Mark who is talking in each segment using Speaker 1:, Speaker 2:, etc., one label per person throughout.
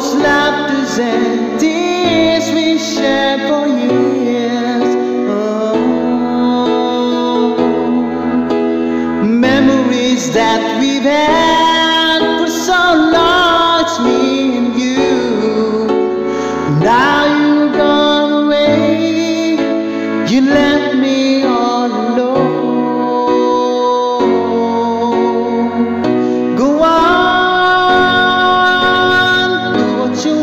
Speaker 1: those laughters and tears we shared for years. Oh, memories that we've had for so long, it's me and you. Now you've gone away, you left me all alone. Go on, do what you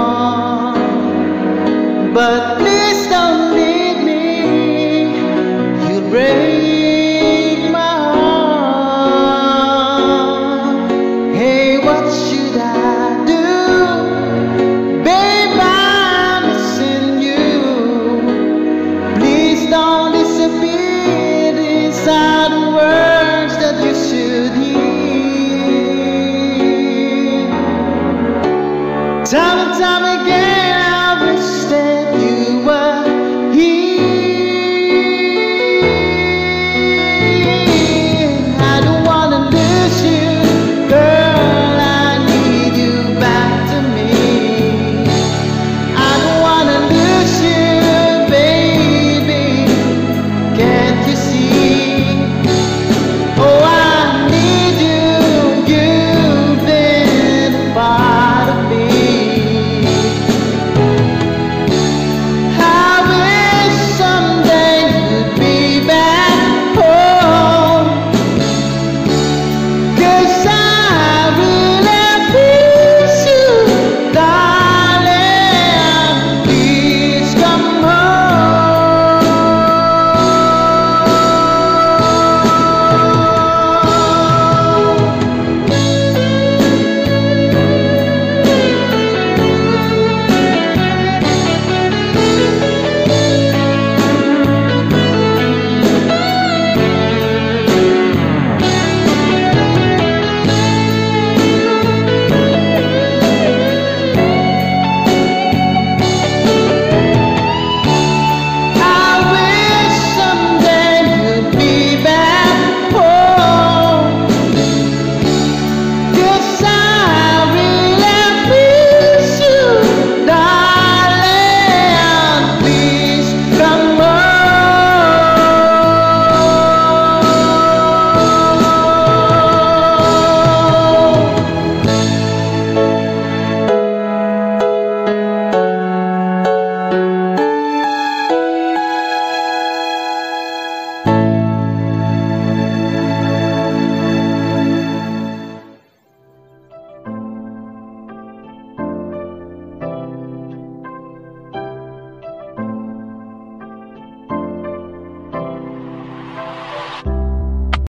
Speaker 1: want, but please don't leave me. You'll break my heart. Hey, what should I do? Babe, I'm missing you. Please don't disappear. These are the words that you should hear. Time and time again,